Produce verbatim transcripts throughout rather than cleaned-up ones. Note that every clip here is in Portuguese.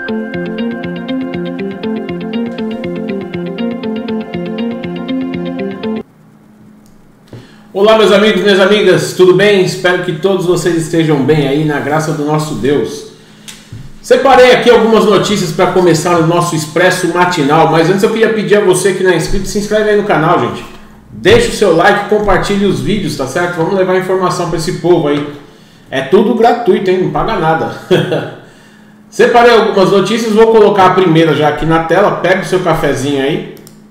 Olá, meus amigos e minhas amigas, tudo bem? Espero que todos vocês estejam bem aí, na graça do nosso Deus. Separei aqui algumas notícias para começar o nosso Expresso Matinal, mas antes eu queria pedir a você que não é inscrito, se inscreve aí no canal, gente. Deixa o seu like, compartilhe os vídeos, tá certo? Vamos levar informação para esse povo aí. É tudo gratuito, hein? Não paga nada. Separei algumas notícias, vou colocar a primeira já aqui na tela, pega o seu cafezinho aí.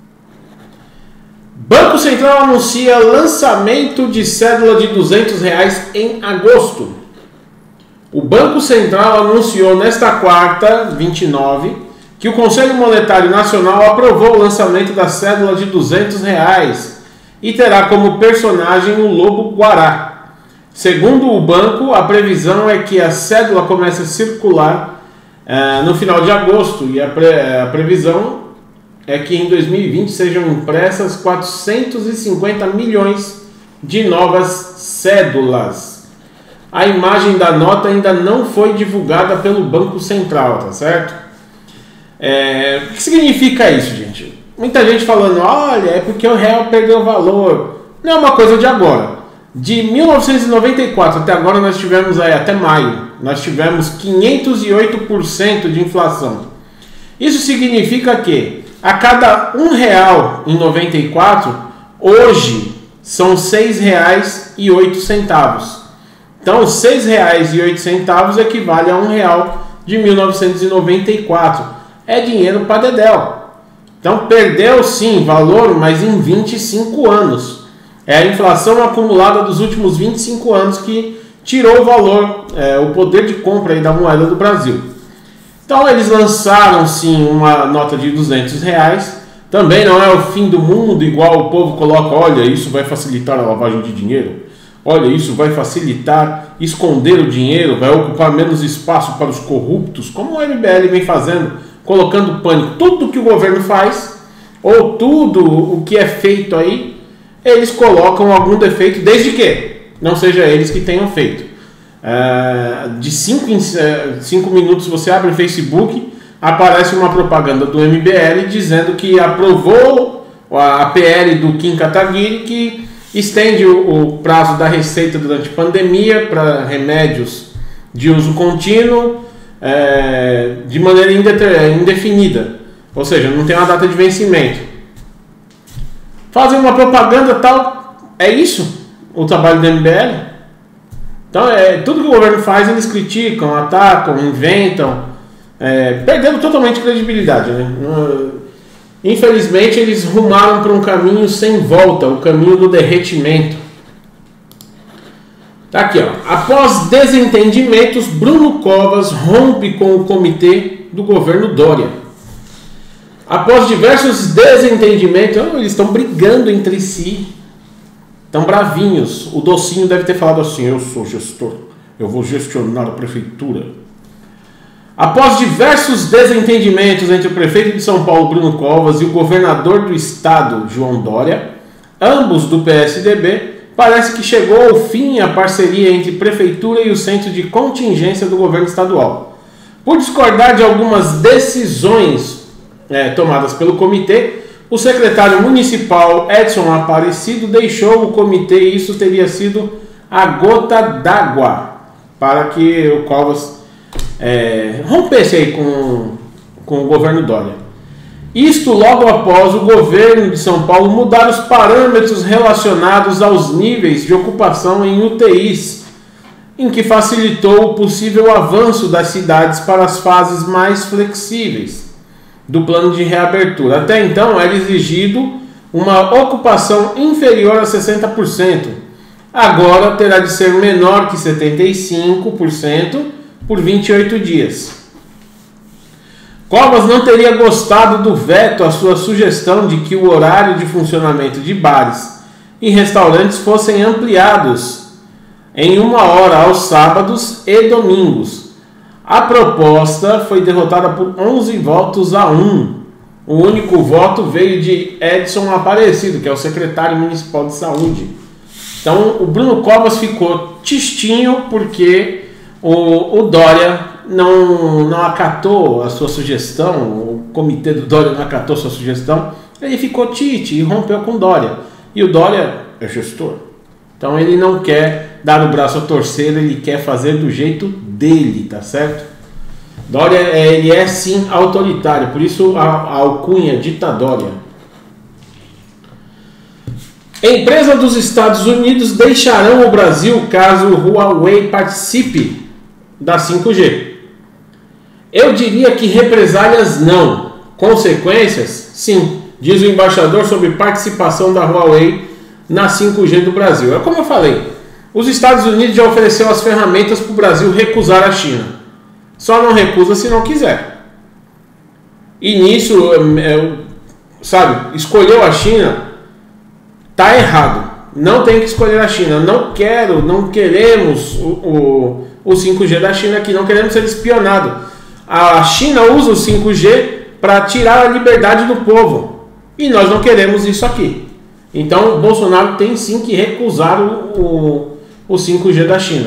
Banco Central anuncia lançamento de cédula de duzentos reais em agosto. O Banco Central anunciou nesta quarta, vinte e nove, que o Conselho Monetário Nacional aprovou o lançamento da cédula de duzentos reais e terá como personagem o Lobo Guará. Segundo o banco, a previsão é que a cédula comece a circular eh, no final de agosto e a, pre a previsão é que em dois mil e vinte sejam impressas quatrocentos e cinquenta milhões de novas cédulas. A imagem da nota ainda não foi divulgada pelo Banco Central, tá certo? É, o que significa isso, gente? Muita gente falando, olha, é porque o real perdeu valor. Não é uma coisa de agora. De mil novecentos e noventa e quatro até agora nós tivemos, aí, até maio, nós tivemos quinhentos e oito por cento de inflação. Isso significa que a cada um real em noventa e quatro, hoje são seis reais e oito centavos. Então, seis reais e oito centavos equivale a um real de mil novecentos e noventa e quatro. É dinheiro para dedéu. Então, perdeu sim valor, mas em vinte e cinco anos. É a inflação acumulada dos últimos vinte e cinco anos que tirou o valor, é, o poder de compra aí da moeda do Brasil. Então eles lançaram sim uma nota de duzentos reais, também não é o fim do mundo, igual o povo coloca, olha, isso vai facilitar a lavagem de dinheiro, olha, isso vai facilitar esconder o dinheiro, vai ocupar menos espaço para os corruptos, como o M B L vem fazendo, colocando pânico. Tudo que o governo faz, ou tudo o que é feito aí, eles colocam algum defeito, desde que não seja eles que tenham feito. Uh, de cinco em cinco minutos você abre o Facebook, aparece uma propaganda do M B L dizendo que aprovou a P L do Kim Kataguiri, que estende o, o prazo da receita durante a pandemia para remédios de uso contínuo é, de maneira indefinida, ou seja, não tem uma data de vencimento. Fazem uma propaganda tal, é isso o trabalho do M B L? Então, é, tudo que o governo faz, eles criticam, atacam, inventam, é, perdendo totalmente credibilidade, né? Infelizmente, eles rumaram para um caminho sem volta, o caminho do derretimento. Tá aqui, ó. Após desentendimentos, Bruno Covas rompe com o comitê do governo Dória. Após diversos desentendimentos, eles estão brigando entre si. Estão bravinhos. O Docinho deve ter falado assim, eu sou gestor, eu vou gestionar a prefeitura. Após diversos desentendimentos entre o prefeito de São Paulo, Bruno Covas, e o governador do estado, João Dória, ambos do P S D B, parece que chegou ao fim a parceria entre prefeitura e o centro de contingência do governo estadual. Por discordar de algumas decisões é, tomadas pelo comitê, o secretário municipal Edson Aparecido deixou o comitê e isso teria sido a gota d'água para que o Covas é, rompesse aí com, com o governo Dória. Isto logo após o governo de São Paulo mudar os parâmetros relacionados aos níveis de ocupação em U T Is, em que facilitou o possível avanço das cidades para as fases mais flexíveis do plano de reabertura. Até então era exigido uma ocupação inferior a sessenta por cento. Agora terá de ser menor que setenta e cinco por cento por vinte e oito dias. Covas não teria gostado do veto à sua sugestão de que o horário de funcionamento de bares e restaurantes fossem ampliados em uma hora aos sábados e domingos. A proposta foi derrotada por onze votos a um. O único voto veio de Edson Aparecido, que é o secretário municipal de saúde. Então, o Bruno Covas ficou tistinho porque o, o Dória não, não acatou a sua sugestão, o comitê do Dória não acatou a sua sugestão, ele ficou tite e rompeu com o Dória. E o Dória é gestor. Então ele não quer dar o braço a torcer, ele quer fazer do jeito dele, tá certo? Dória, é, ele é sim autoritário, por isso a, a alcunha ditadória. Empresas dos Estados Unidos deixarão o Brasil caso o Huawei participe da cinco G. Eu diria que represálias não, consequências sim, diz o embaixador sobre participação da Huawei na cinco G do Brasil. É como eu falei, os Estados Unidos já ofereceu as ferramentas para o Brasil recusar a China. Só não recusa se não quiser. E nisso, sabe, escolheu a China, tá errado. Não tem que escolher a China. Não quero, não queremos o, o, o cinco G da China aqui, não queremos ser espionado. A China usa o cinco G para tirar a liberdade do povo. E nós não queremos isso aqui. Então, o Bolsonaro tem sim que recusar o, o, o cinco G da China.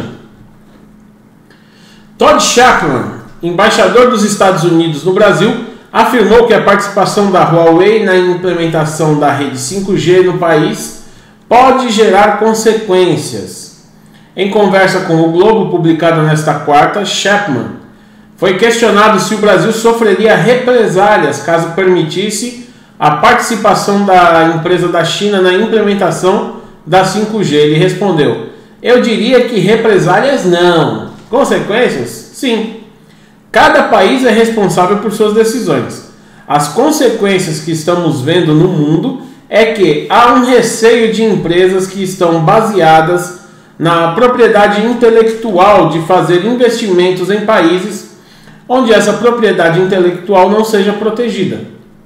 Todd Chapman, embaixador dos Estados Unidos no Brasil, afirmou que a participação da Huawei na implementação da rede cinco G no país pode gerar consequências. Em conversa com o Globo, publicada nesta quarta, Chapman foi questionado se o Brasil sofreria represálias caso permitisse a participação da empresa da China na implementação da cinco G. Ele respondeu: eu diria que represálias não. Consequências? Sim. Cada país é responsável por suas decisões. As consequências que estamos vendo no mundo é que há um receio de empresas que estão baseadas na propriedade intelectual de fazer investimentos em países onde essa propriedade intelectual não seja protegida.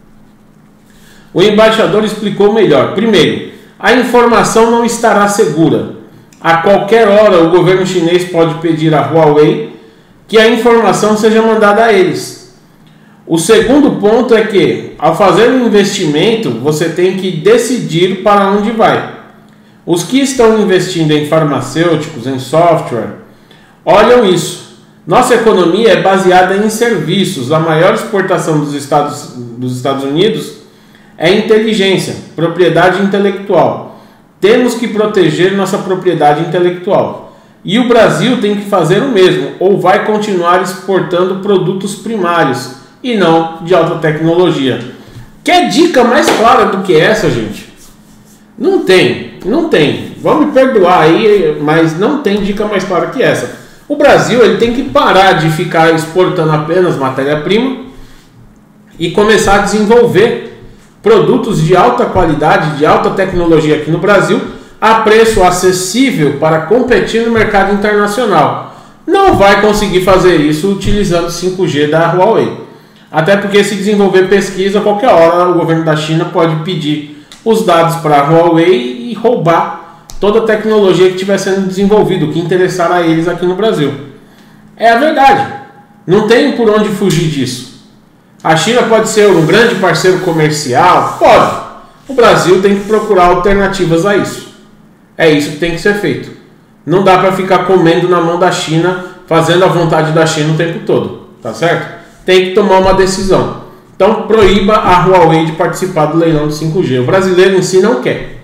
O embaixador explicou melhor. Primeiro, a informação não estará segura. A qualquer hora o governo chinês pode pedir à Huawei que a informação seja mandada a eles. O segundo ponto é que, ao fazer um investimento, você tem que decidir para onde vai. Os que estão investindo em farmacêuticos, em software, olham isso. Nossa economia é baseada em serviços. A maior exportação dos Estados, dos Estados Unidos é inteligência, propriedade intelectual. Temos que proteger nossa propriedade intelectual. E o Brasil tem que fazer o mesmo, ou vai continuar exportando produtos primários e não de alta tecnologia. Quer dica mais clara do que essa, gente? Não tem, não tem. Vão me perdoar aí, mas não tem dica mais clara que essa. O Brasil ele tem que parar de ficar exportando apenas matéria-prima e começar a desenvolver produtos de alta qualidade, de alta tecnologia aqui no Brasil, a preço acessível para competir no mercado internacional. Não vai conseguir fazer isso utilizando cinco G da Huawei. Até porque se desenvolver pesquisa, a qualquer hora o governo da China pode pedir os dados para a Huawei e roubar toda a tecnologia que estiver sendo desenvolvida, o que interessar a eles aqui no Brasil. É a verdade. Não tem por onde fugir disso. A China pode ser um grande parceiro comercial? Pode. O Brasil tem que procurar alternativas a isso. É isso que tem que ser feito. Não dá para ficar comendo na mão da China, fazendo a vontade da China o tempo todo, tá certo? Tem que tomar uma decisão. Então proíba a Huawei de participar do leilão de cinco G. O brasileiro em si não quer.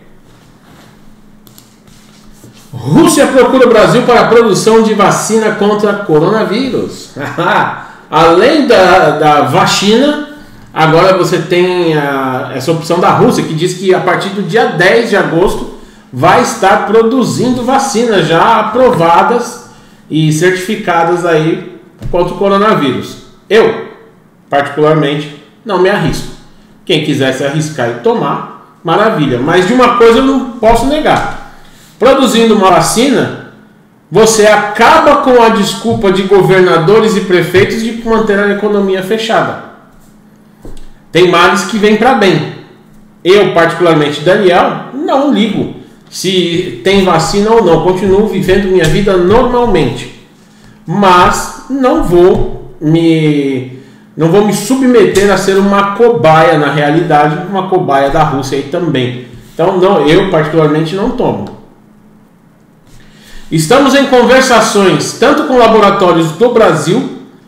Rússia procura o Brasil para a produção de vacina contra coronavírus. Além da, da vacina, agora você tem a, essa opção da Rússia, que diz que a partir do dia dez de agosto vai estar produzindo vacinas já aprovadas e certificadas aí contra o coronavírus. Eu, particularmente, não me arrisco. Quem quiser se arriscar e tomar, maravilha. Mas de uma coisa eu não posso negar. Produzindo uma vacina, você acaba com a desculpa de governadores e prefeitos de manter a economia fechada. Tem males que vêm para bem. Eu, particularmente, Daniel, não ligo se tem vacina ou não, continuo vivendo minha vida normalmente, mas não vou me não vou me submeter a ser uma cobaia, na realidade, uma cobaia da Rússia aí também. Então, não, eu particularmente não tomo. Estamos em conversações tanto com laboratórios do Brasil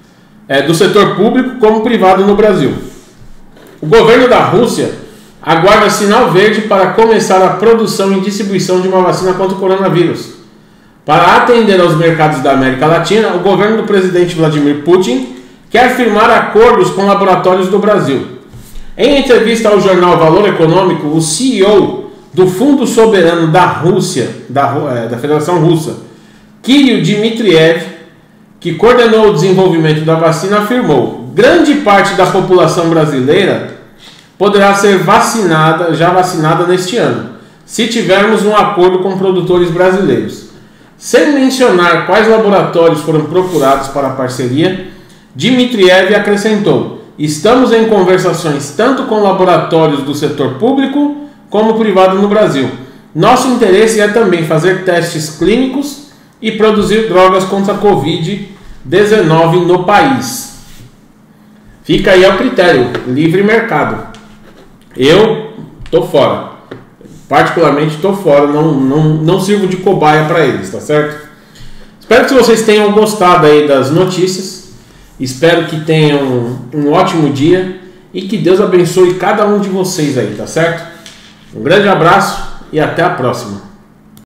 é, do setor público como privado no Brasil. O governo da Rússia aguarda sinal verde para começar a produção e distribuição de uma vacina contra o coronavírus. Para atender aos mercados da América Latina, o governo do presidente Vladimir Putin quer firmar acordos com laboratórios do Brasil. Em entrevista ao jornal Valor Econômico, o C E O do Fundo Soberano da Rússia, da, da Federação Russa, Kirill Dmitriev, que coordenou o desenvolvimento da vacina, afirmou: grande parte da população brasileira poderá ser vacinada, já vacinada neste ano, se tivermos um acordo com produtores brasileiros. Sem mencionar quais laboratórios foram procurados para a parceria, Dmitriev acrescentou: estamos em conversações tanto com laboratórios do setor público como privado no Brasil. Nosso interesse é também fazer testes clínicos e produzir drogas contra a covid dezenove no país. Fica aí ao critério, livre mercado. Eu tô fora. Particularmente tô fora, não, não, não sirvo de cobaia para eles, tá certo? Espero que vocês tenham gostado aí das notícias. Espero que tenham um ótimo dia e que Deus abençoe cada um de vocês aí, tá certo? Um grande abraço e até a próxima.